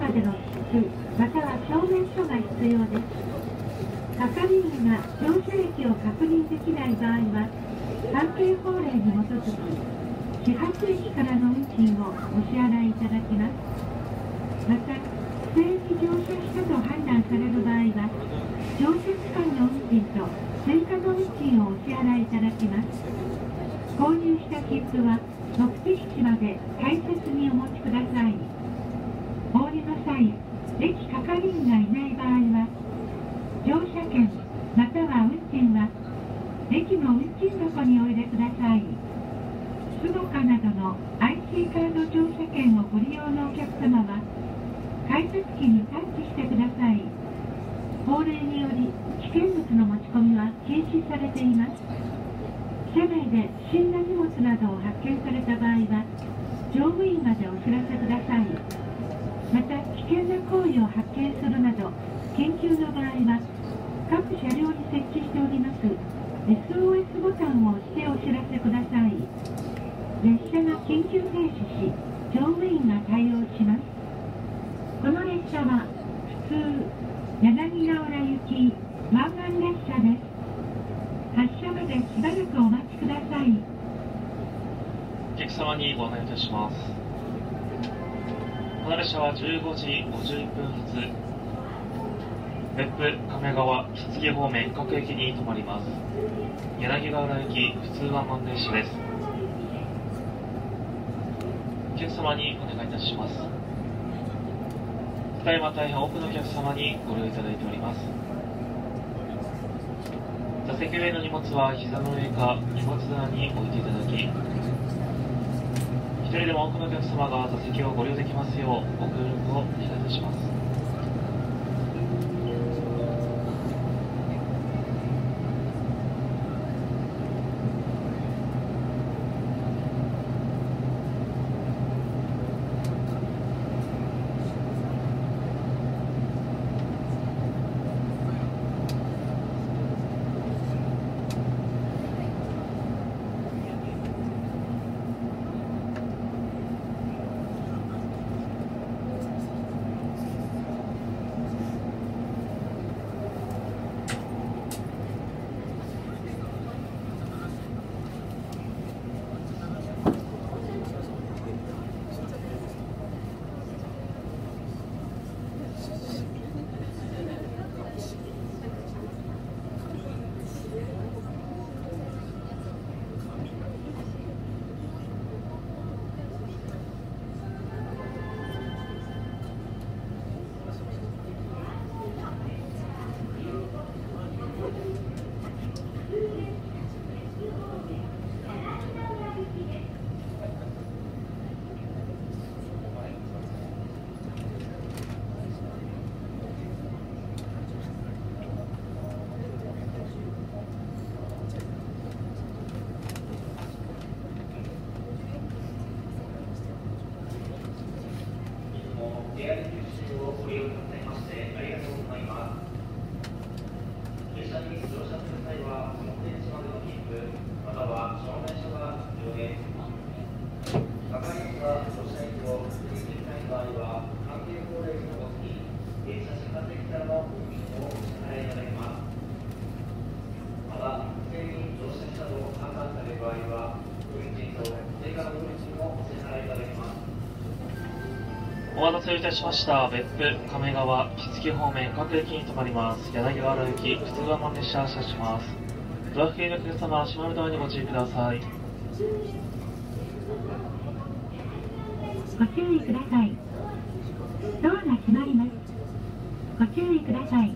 までの切符または証明書が必要です。係員が乗車歴を確認できない場合は、関係法令に基づき始発駅からの運賃をお支払いいただきます。また、不正に乗車したと判断される場合は、乗車期間の運賃と追加の運賃をお支払いいただきます。購入した切符は目的地まで大切にお持ちください。お降りの際、駅係員がいない場合は、乗車券または運賃は駅の運賃箱にお入れください。スモカなどの IC カード乗車券をご利用のお客様は、改札機にタッチしてください。法令により危険物の持ち込みは禁止されています。車内で不審な荷物などを発見された場合は、乗務員までお知らせください。また、危険な行為を発見するなど、緊急の場合は、各車両に設置しております SOS ボタンを押してお知らせください。列車が緊急停止し、乗務員が対応します。この列車は、普通、柳ヶ浦行き湾岸列車です。発車までしばらくお待ちください。 お客様にご案内いたします。この列車は15時51分発、別府亀川木次方面各駅に停まります。柳ヶ浦行き普通ワンマン列車です。お客様にお願いいたします。ただいま大変多くのお客様にご利用いただいております。座席上の荷物は膝の上か荷物棚に置いていただき、一人でも多くのお客様が座席をご利用できますようご協力をお願いいたします。お待たせいたしました。別府亀川木次方面各駅に停まります。柳ヶ浦行き普通ワンマン列車発車します。ドア付近のお客様、閉まるドアにご注意ください。 ご注意ください。ドアが閉まります。ご注意ください。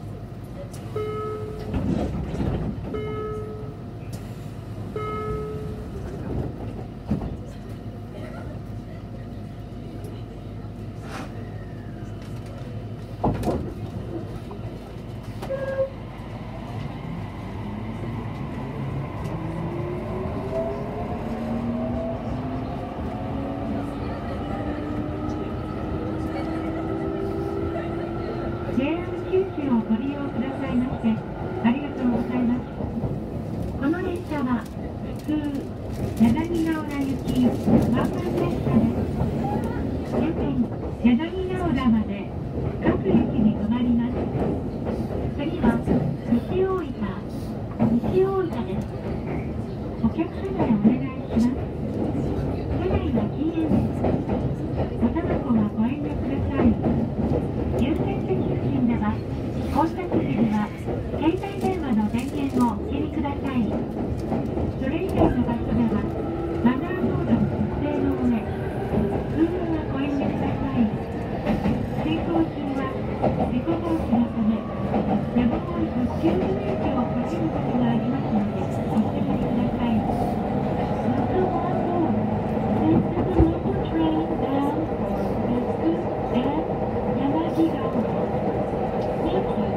九州をご利用くださいましてありがとうございます。この列車は普通柳ヶ浦行き湾岸列車です。夜間柳ヶ浦まで故防止のため、やむを得ず急ブレーキをかけることがありますので、ご注意ください。Welcome on board. This is a local train bound for Fuku and Yamagigawa. Thank you.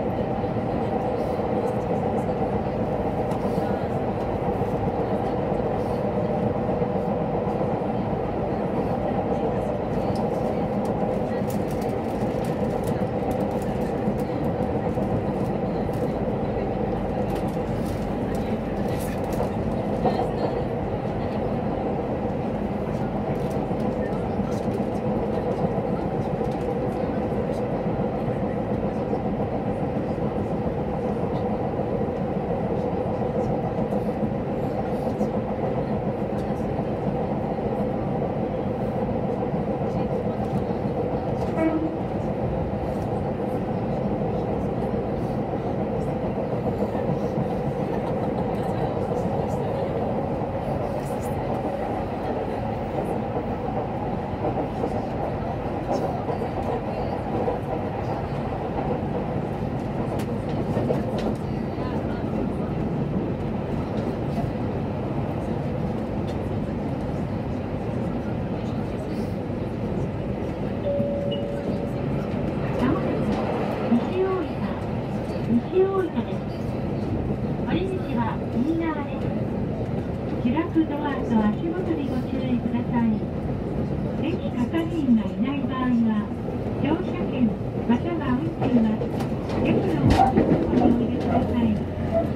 西大分です。降り口は右側です。開くドアと足元にご注意ください。駅係員がいない場合は、乗車券または運賃は駅のお客様にお入れください。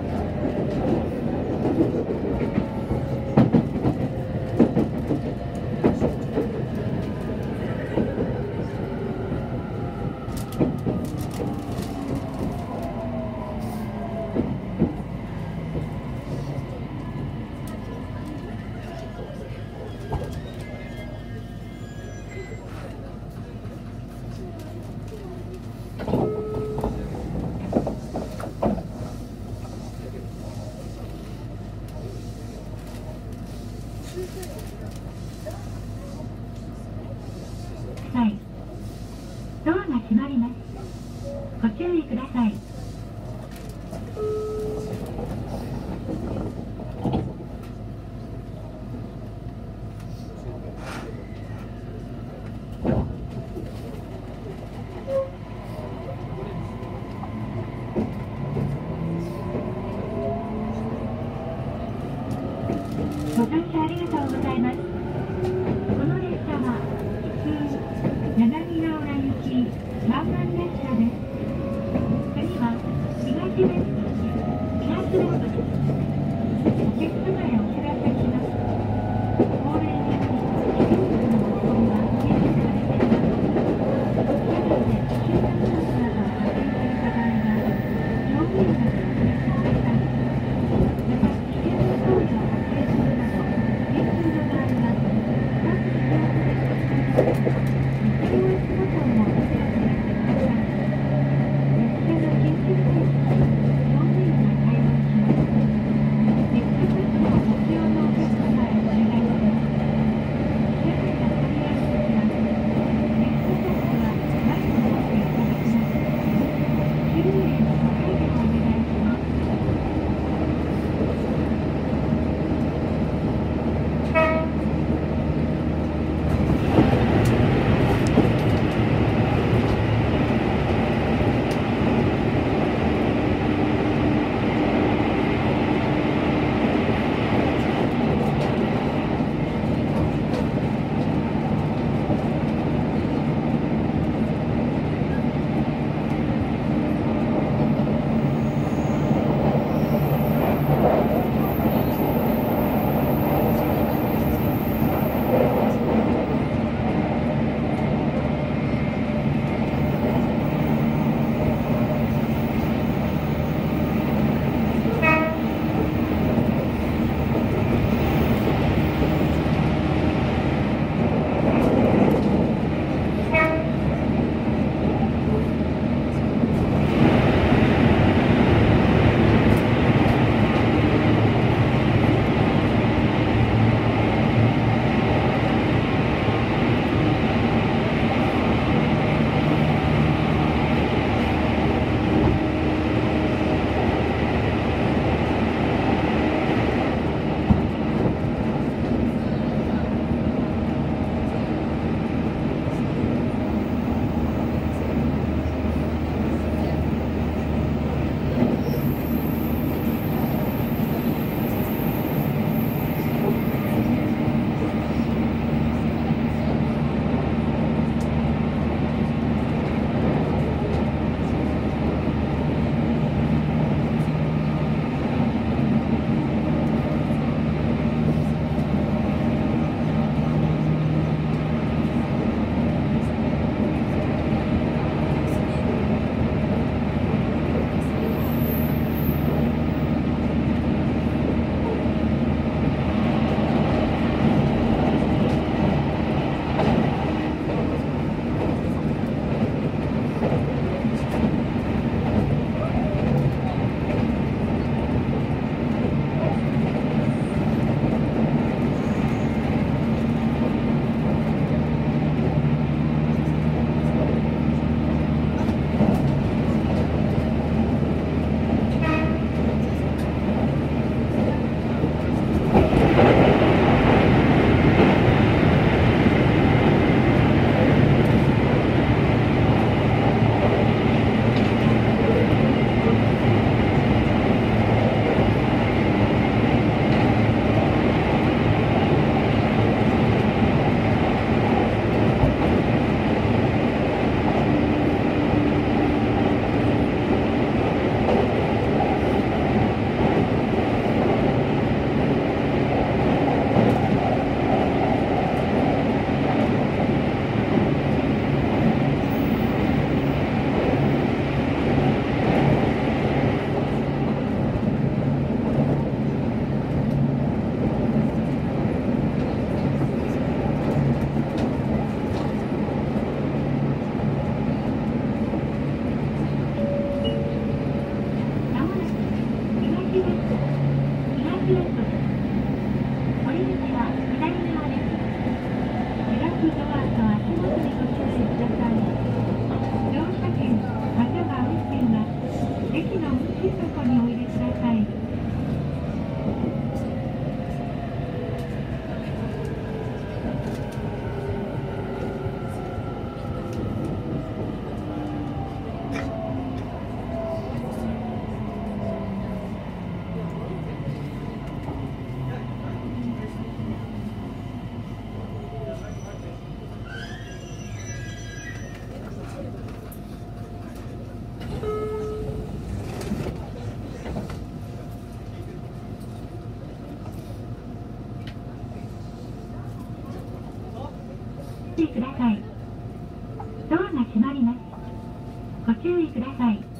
はい。ドアが閉まります。ご注意ください。ご乗車ありがとうございます。この列車は柳ヶ浦行き湾岸列車です。次は東別府です。お客様へお知らせします。恒例に試験室の録音が禁止されています。車内で集団物などを発見する場合は乗務員などにお知らせください。また危険な行為を発見するなど緊急の場合は各自動車で設置されているSOSボタンをお知らせください。列車の緊急停止ください。ドアが閉まります。ご注意ください。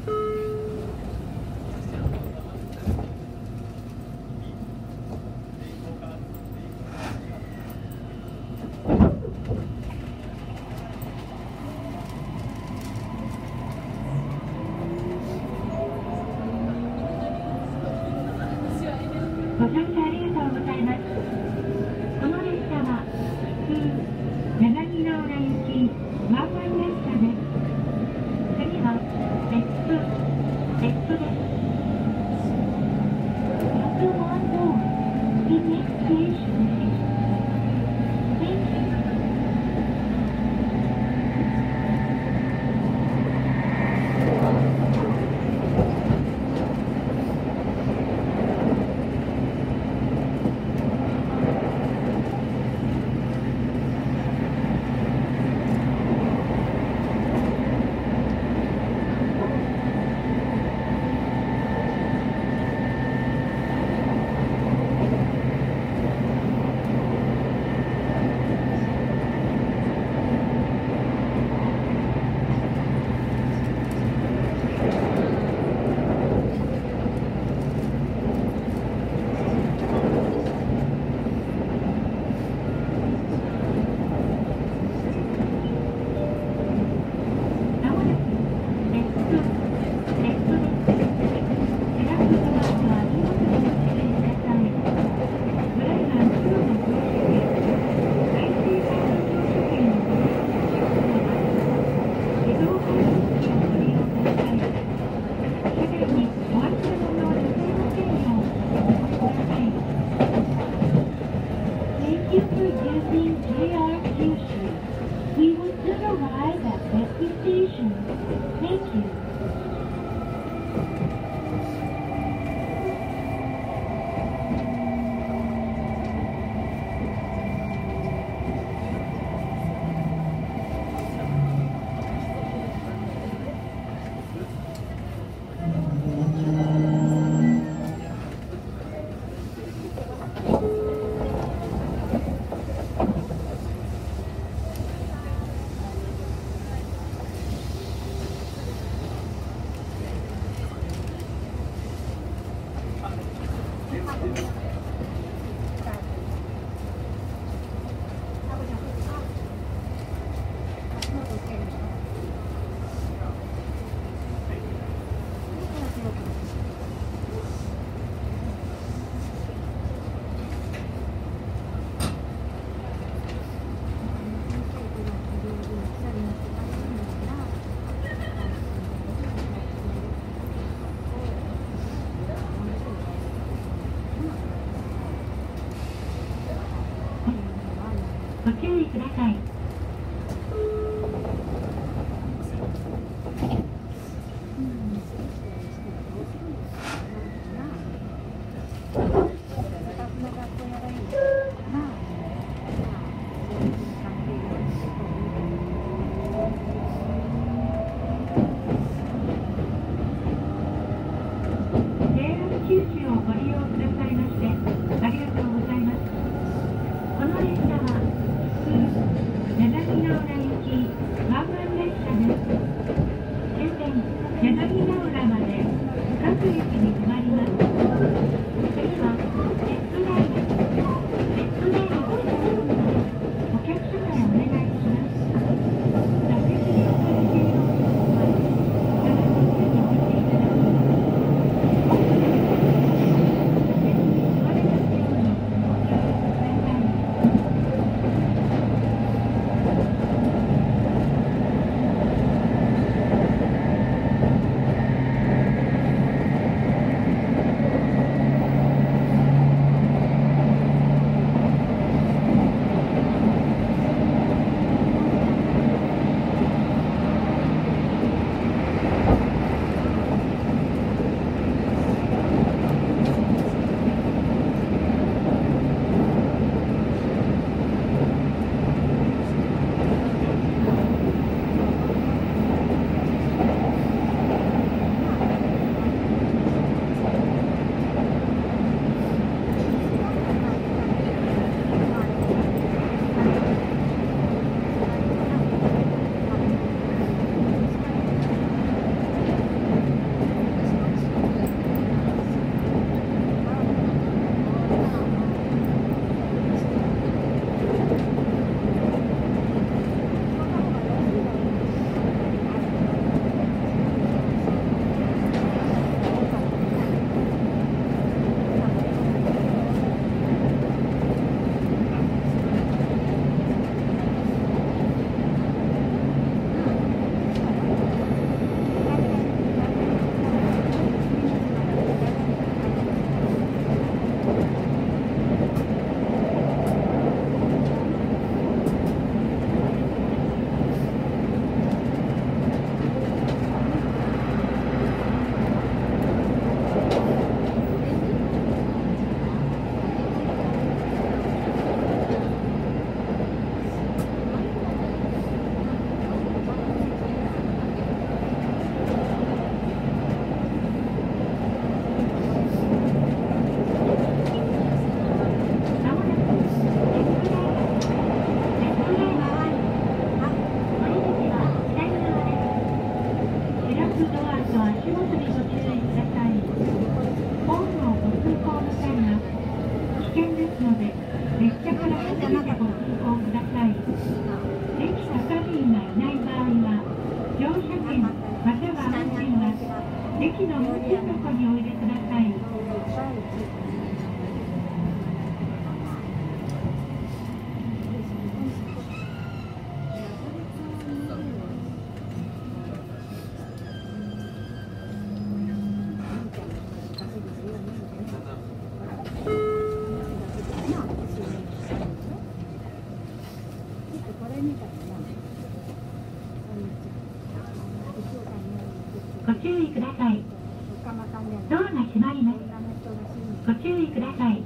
ご乗車ありがとうございます。この列車は普通柳ヶ浦行きワンマン列車です。次は別府です。Number 1 door. The next station is. Thank you. ご注意ください。九州をご利用くださいましてありがとうございます。この列車は柳ヶ浦行きワンマン列車です。終点柳ヶ浦まで各駅に停まります。次は別府台です。別府台をご利用のでお客様へお願いします。座席に置かれているお席は座席に置いていただきます。 駅の大きいとこにおいでください。ご注意ください。ドアが閉まります。ご注意ください。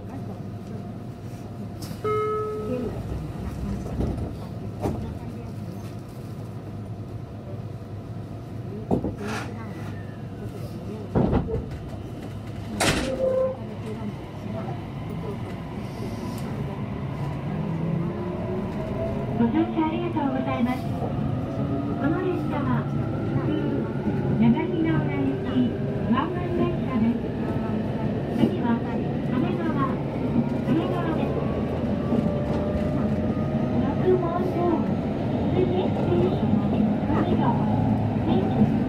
ご乗車ありがとうございます。この列車は柳ヶ浦行き湾岸列車です。次は金川です。6号線次ステーション金川。Thank you.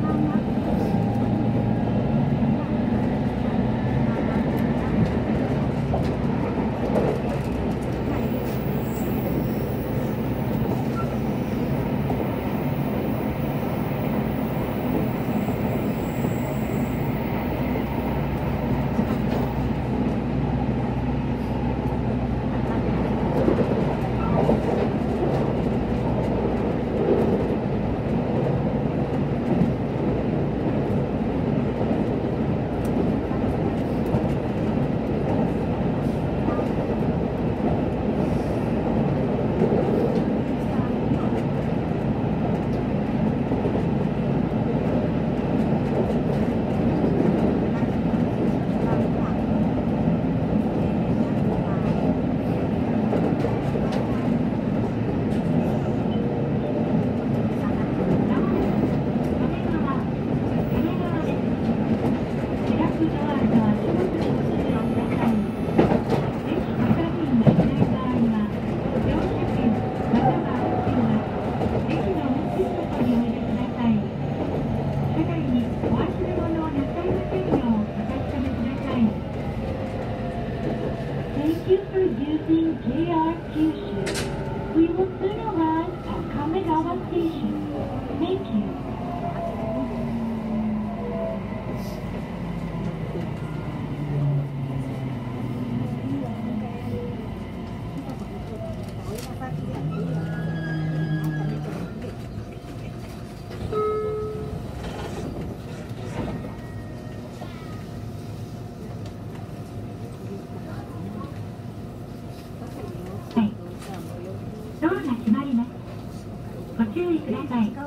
ご注意ください。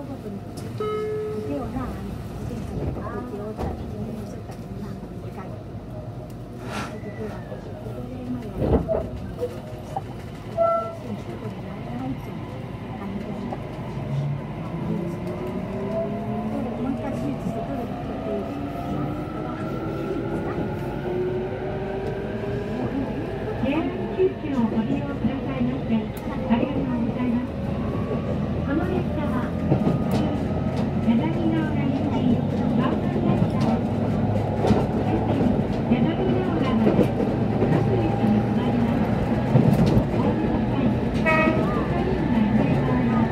急遽ご利用くださいましてありがとうございます。この列車は柳ヶ浦行き湾岸列車です。柳ヶ浦まで各駅に停まります。お降りの際、係員がいない場合は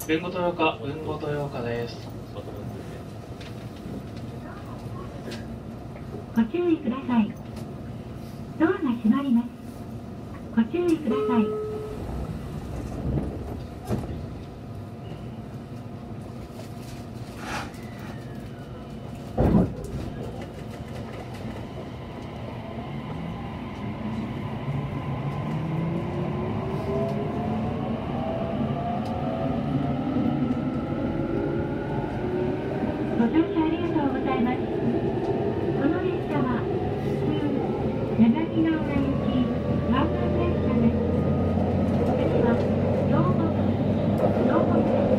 文後豊岡、文後豊岡です。 ご注意ください。ドアが閉まります。ご注意ください。ご乗車ありがとうございます。この列車は柳ヶ浦行き湾岸列車です。次は両国です。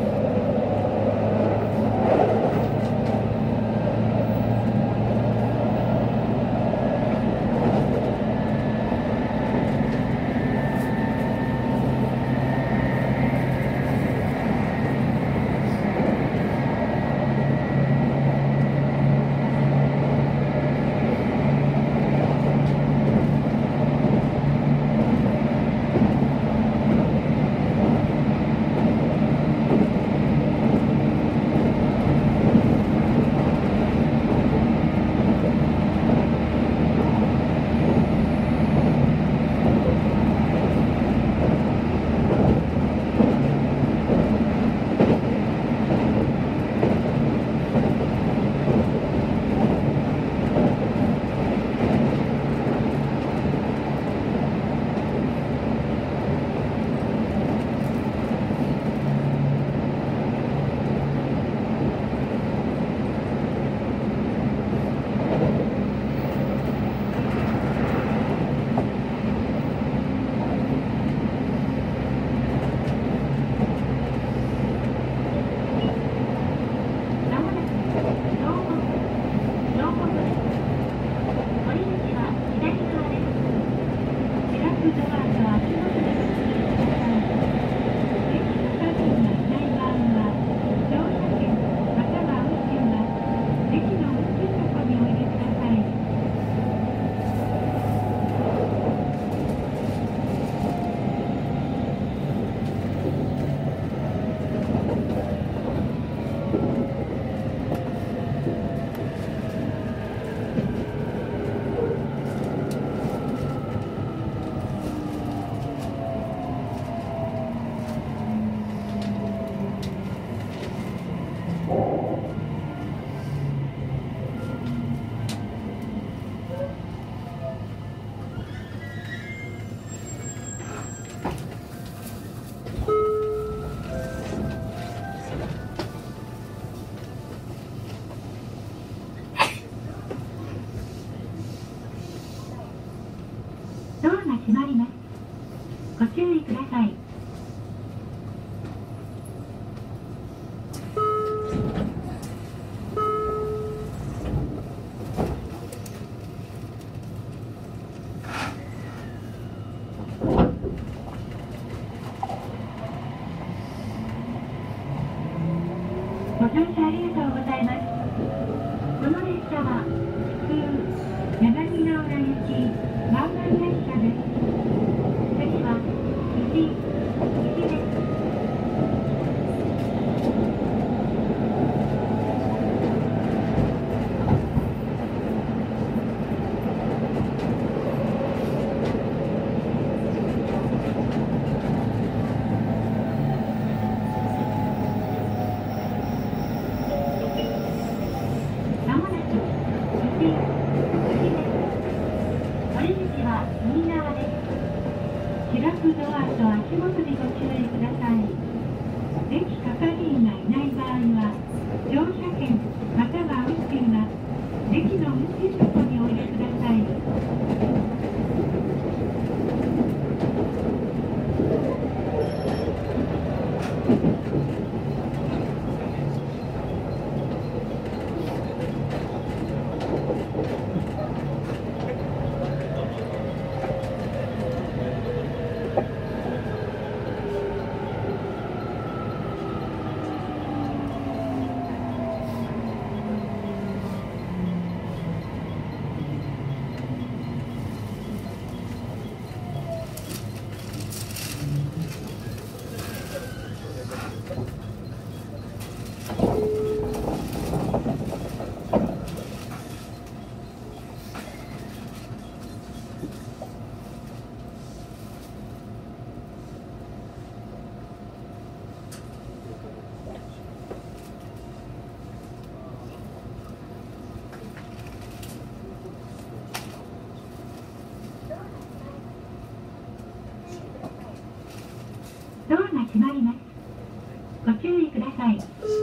ドアが閉まります。ご注意ください。ご乗車ありがとうございます。この列車は普通柳ヶ浦行き湾岸列車です。次は宇治です。まもなく宇治です。折口は右側です。開くドアと足元にご注意ください。駅係員がいない場合は乗車券または運賃は駅の運賃箱にお入れください。 閉まります。ご注意ください。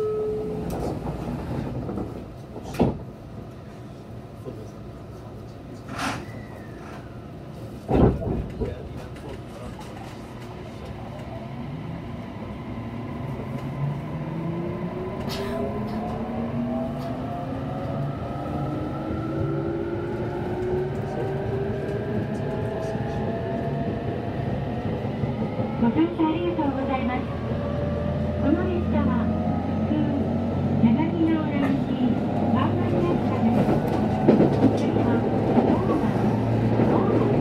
ご乗車ありがとうございます。この列車は普通柳の浦行きワンマン列車です。次は大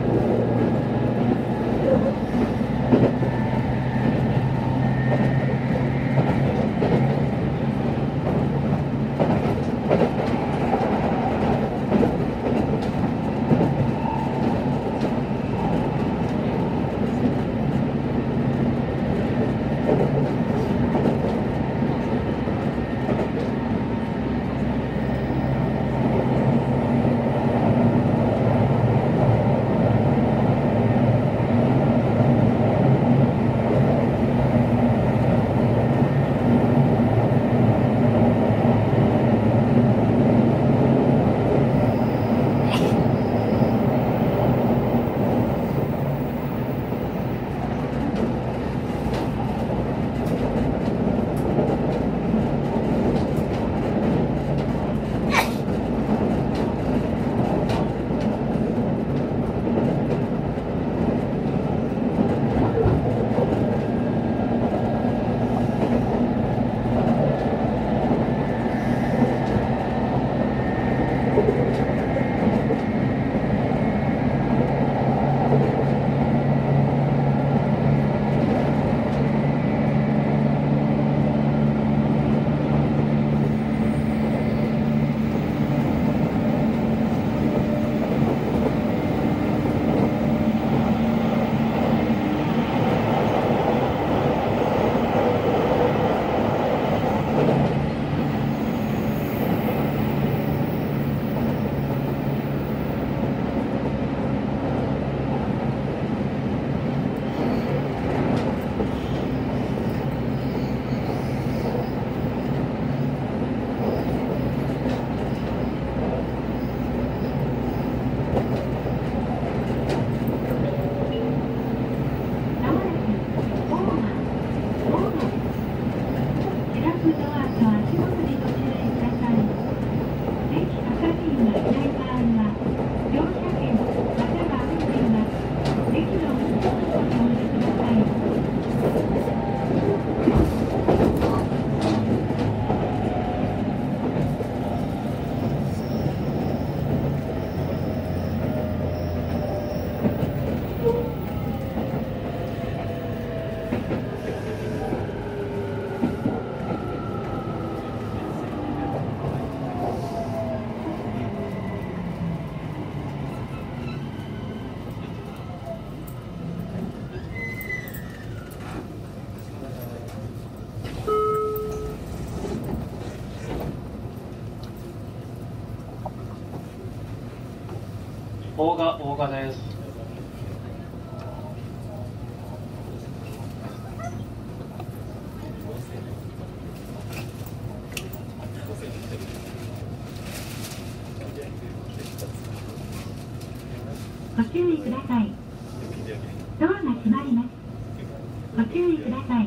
大賀です。 ご注意ください。ドアが閉まります。ご注意ください。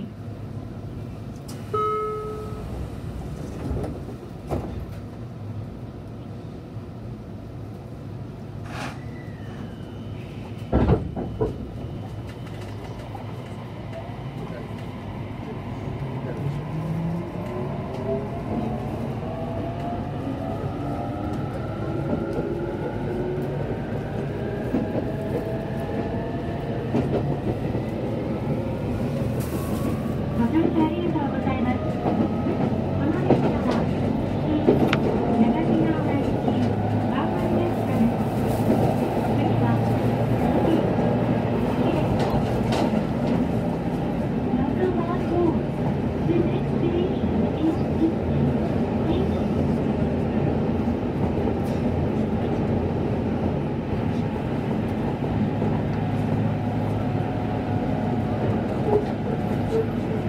ご乗車ありがとうございます。この列車は柳ヶ浦行きワンマン列車です。次は次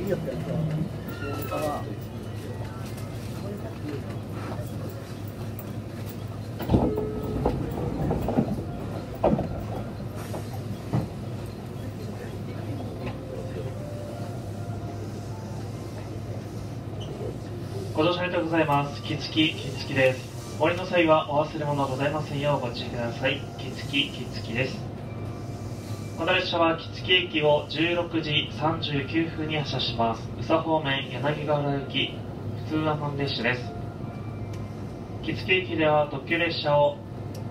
ご乗車ありがとうございます。木月です。お降りの際はお忘れ物ございませんようご注意ください。木月です。この列車は木月駅を16時39分に発車します。宇佐方面柳川原行き普通アマン列車です。木月駅では特急列車を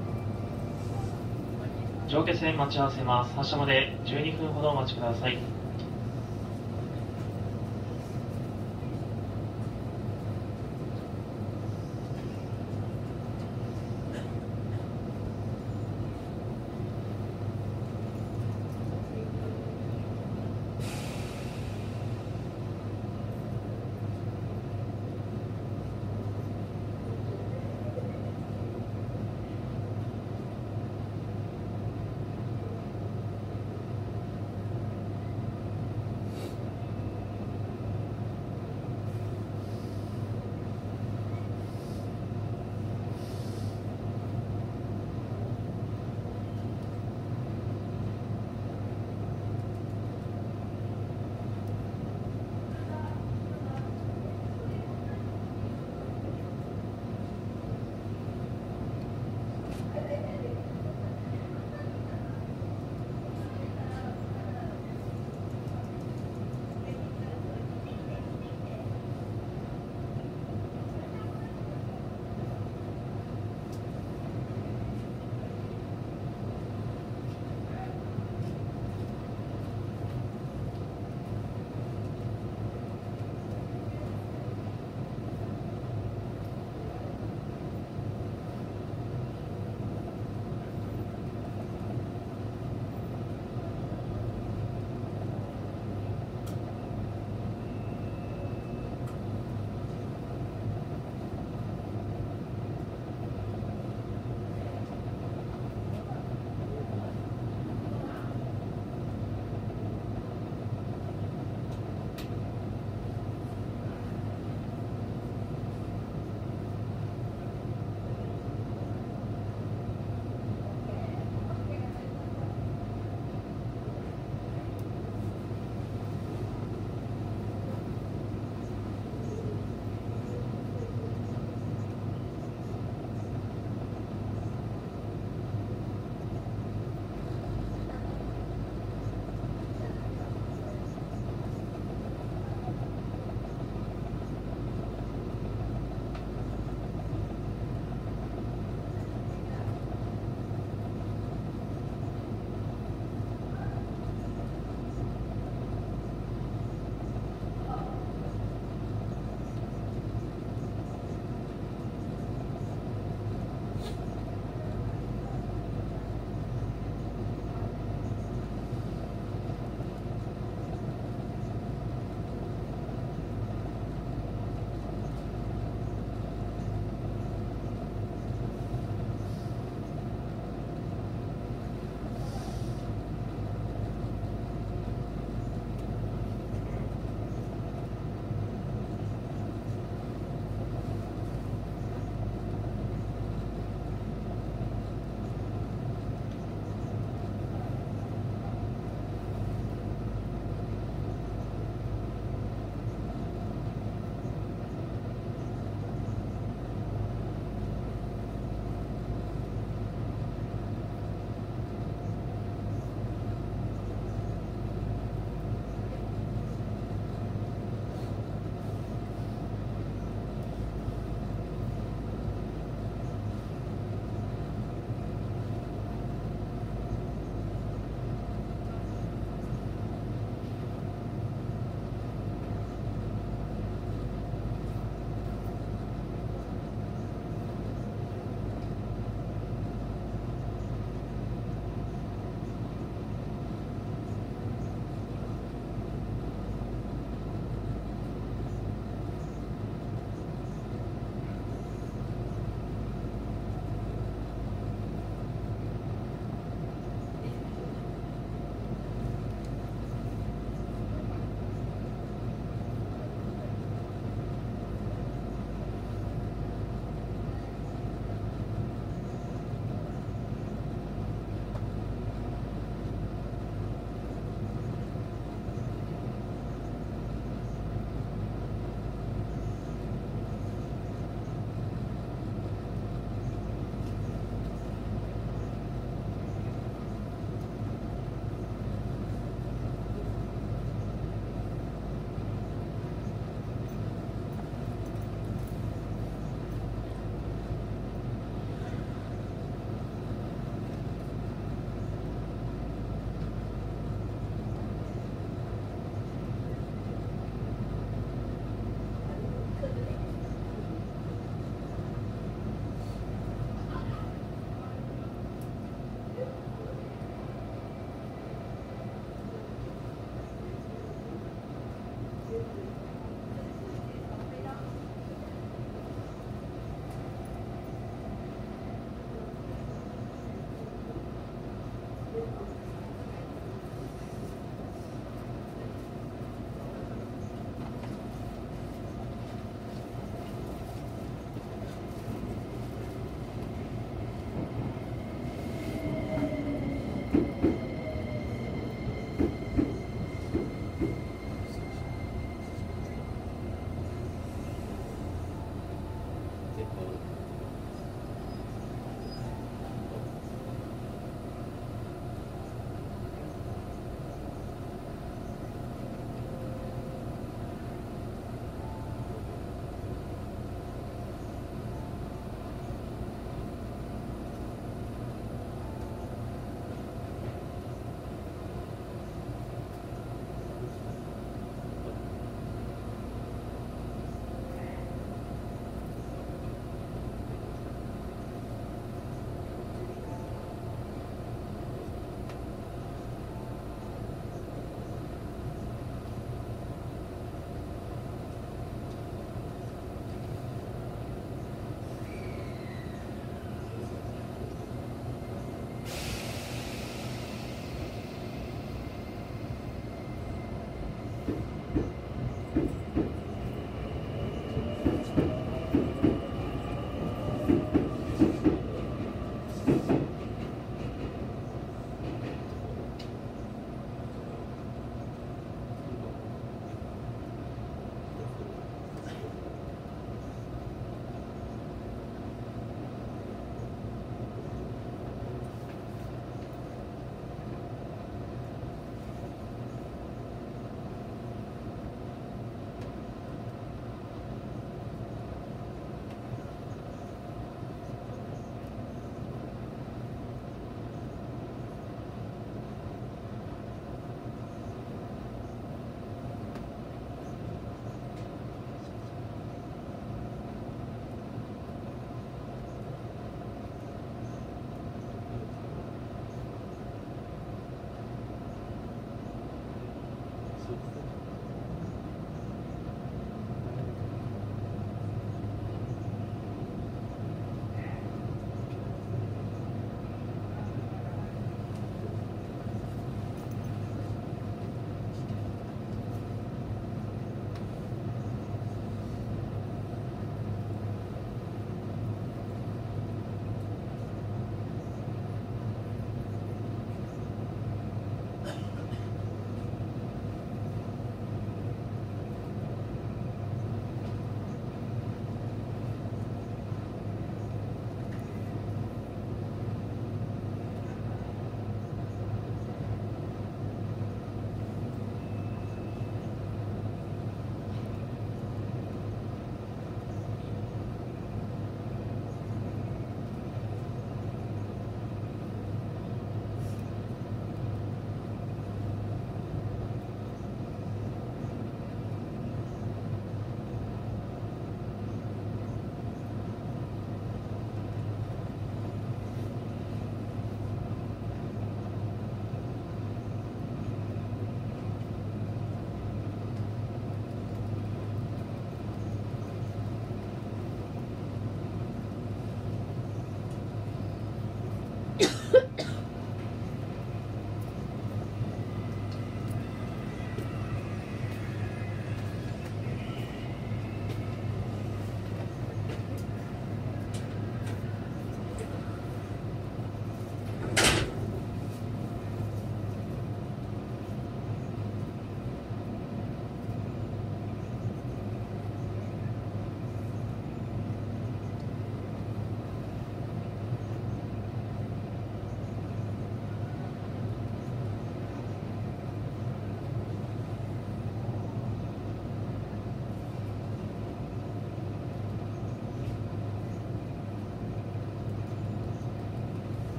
上下線待ち合わせます。発車まで12分ほどお待ちください。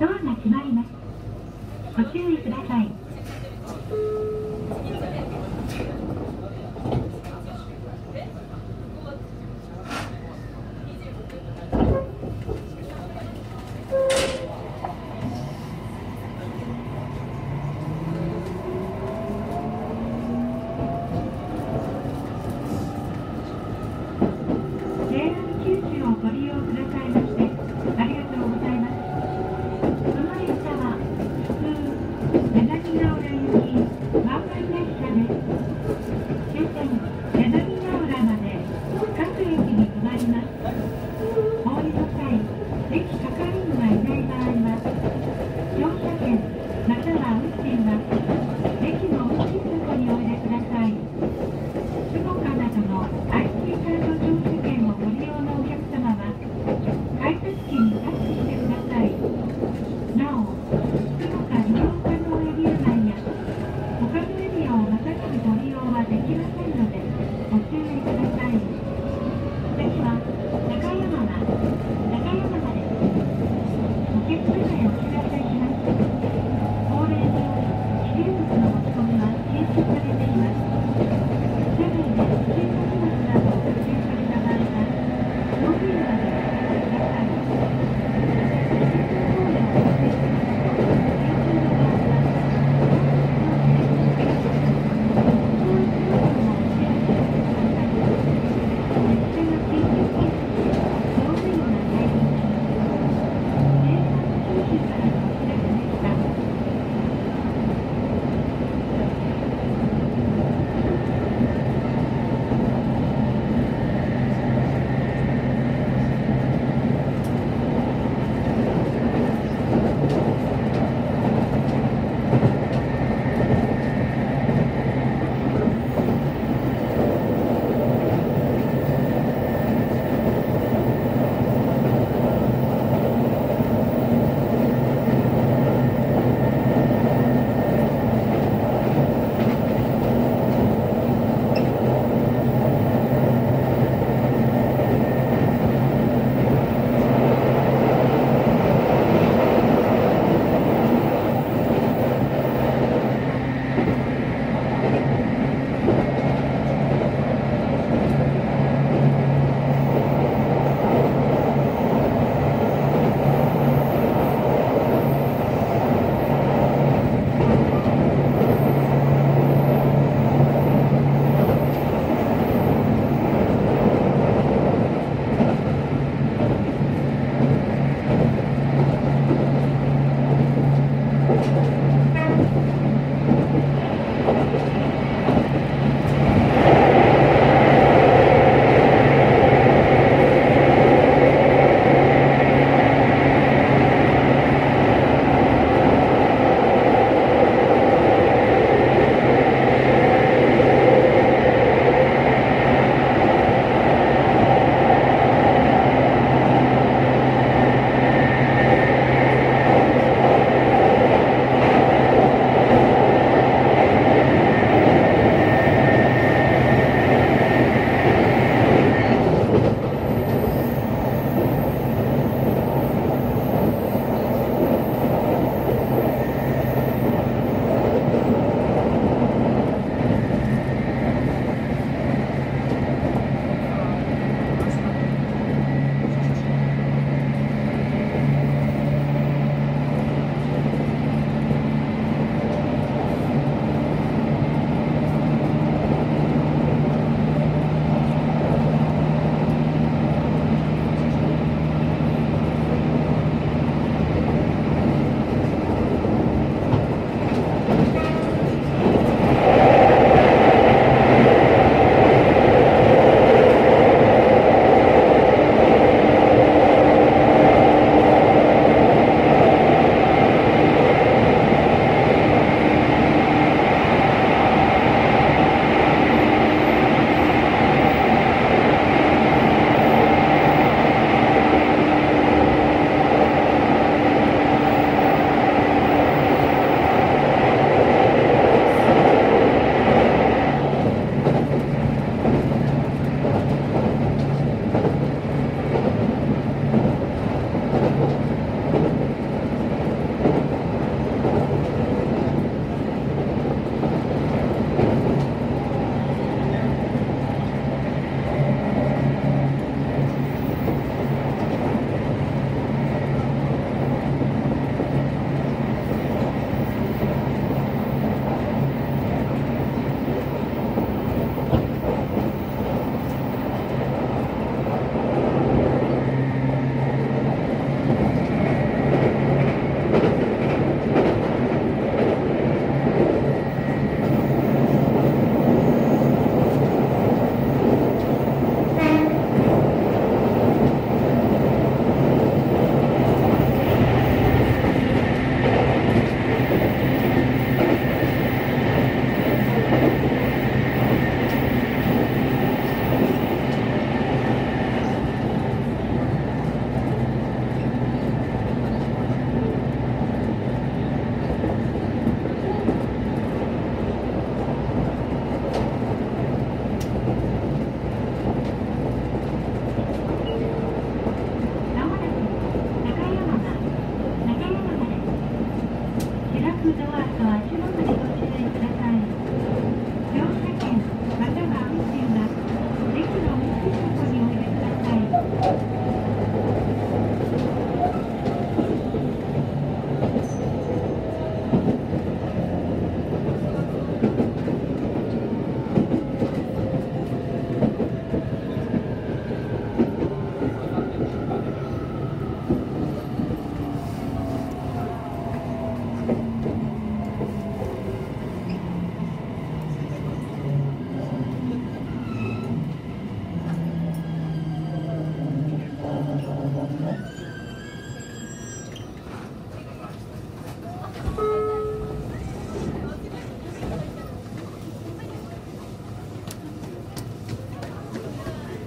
ドアが閉まります。ご注意ください。ご利用くださいましてありがとうございます。この列車は普通メガニ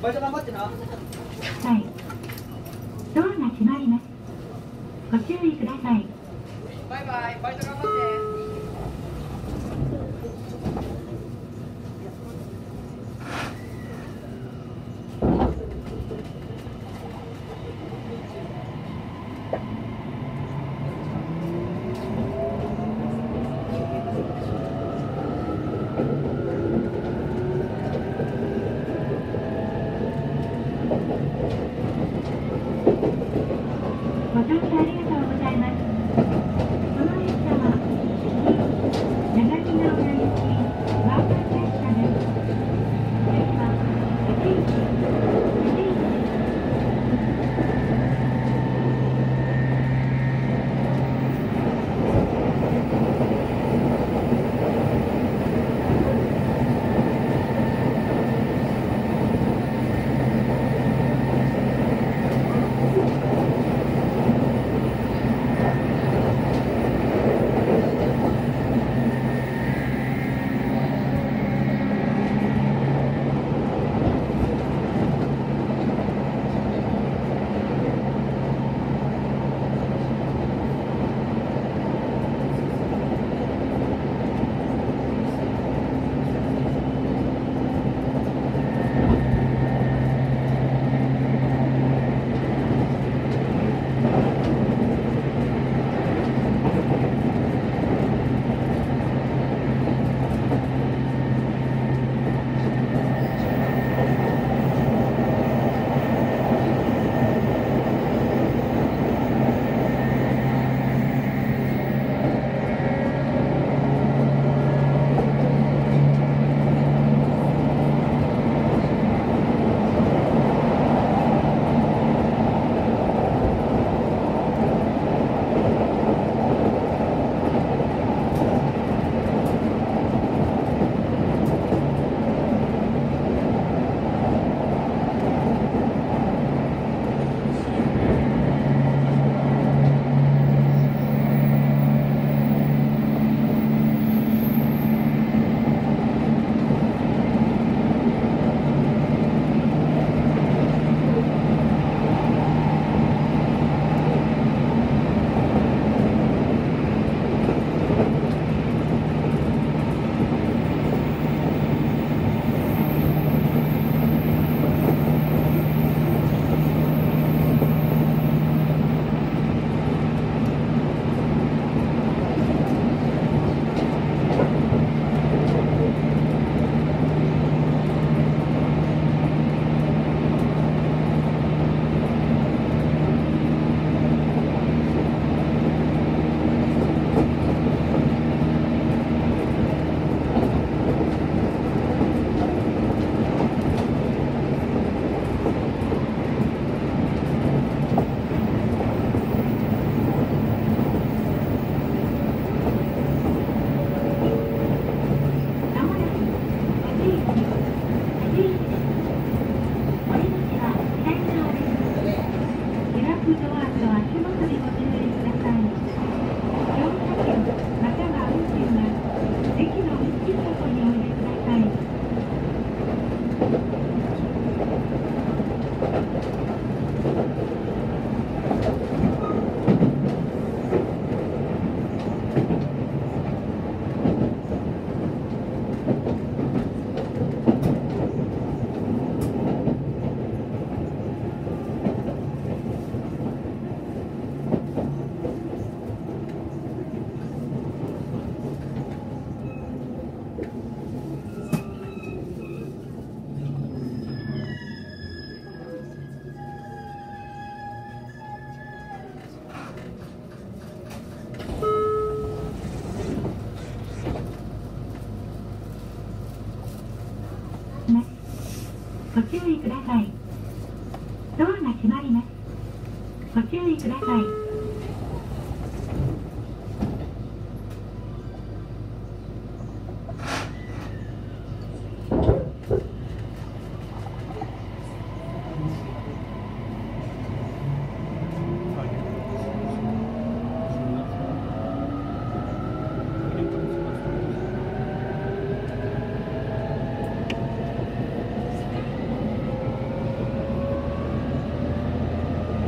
バイト頑張ってな。 はい。ドアが閉まります。ご注意ください。 バイバイ。バイト頑張って。 ご乗車ありがとうございます。この列車は、長木の浦行きワーク列車です。次は、富士市です。ご注意ください。ドアが閉まります。ご注意ください。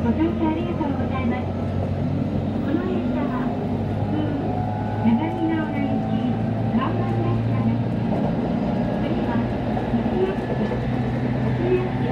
ご乗車ありがとうございます。この列車は長見の浦行き看板列車です。次は西駅です。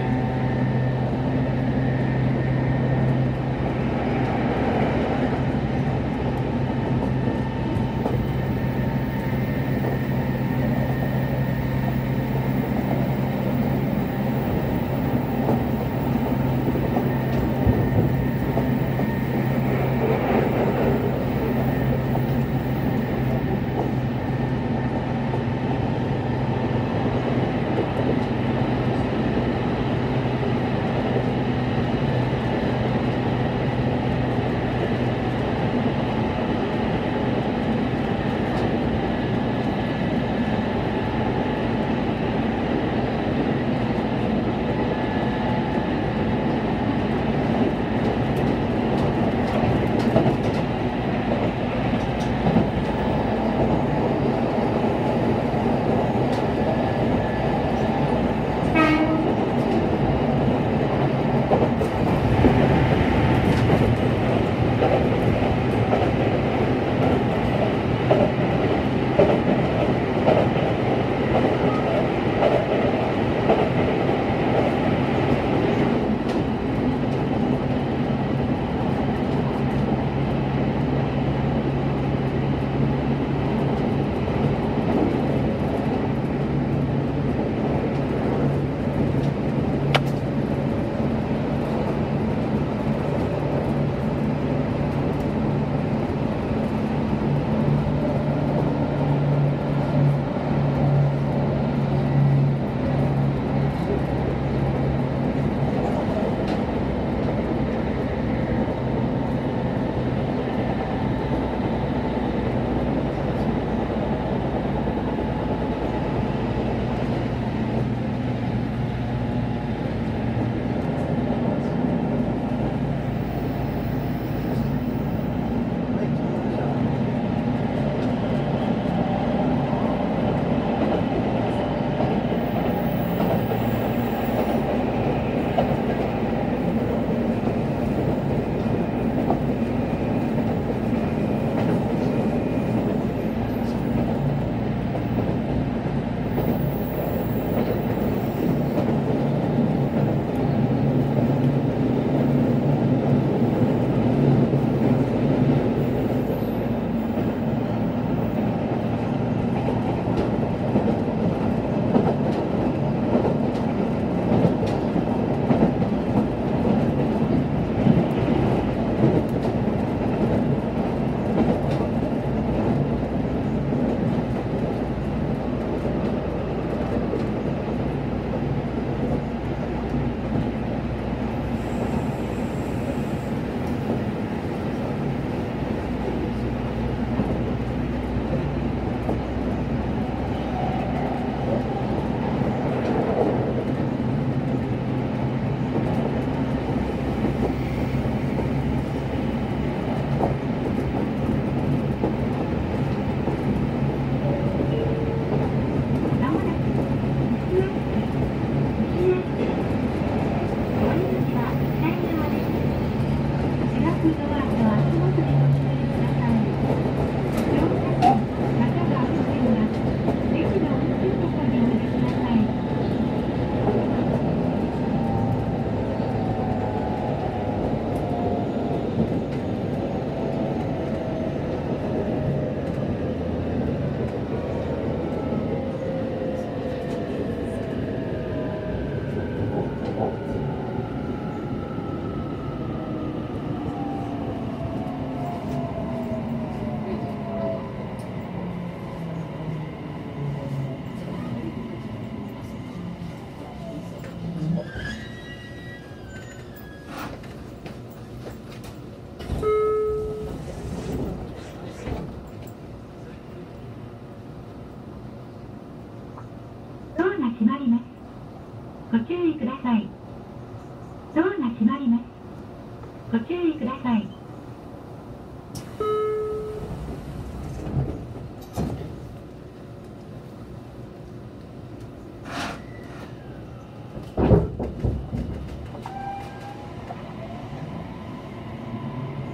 閉まります。ご注意ください。ドアが閉まります。ご注意ください。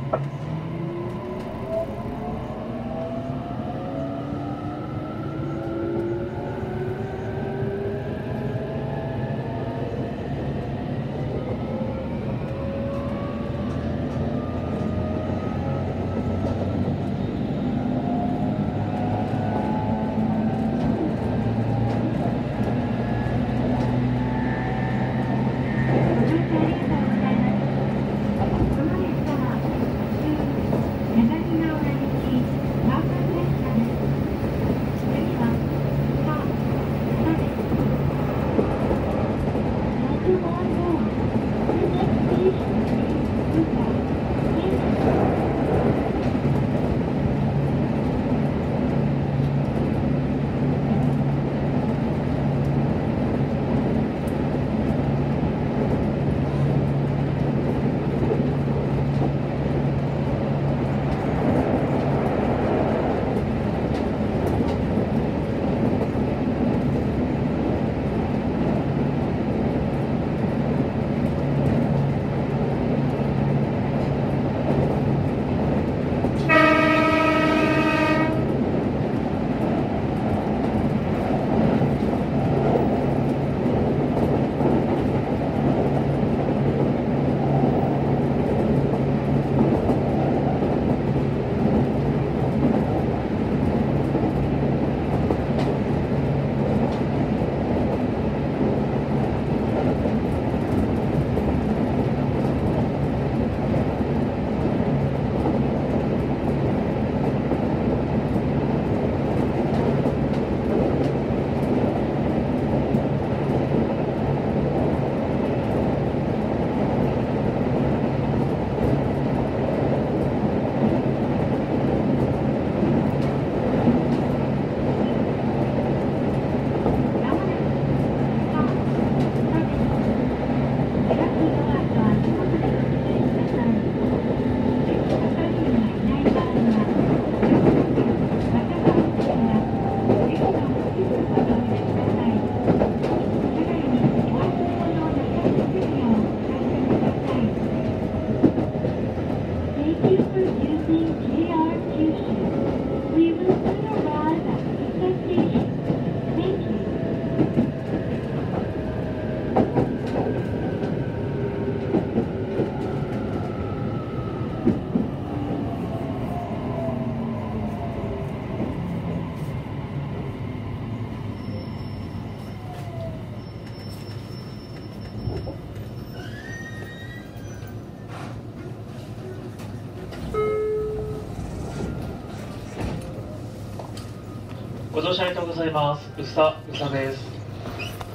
ご乗車ありがとうございます。宇佐です。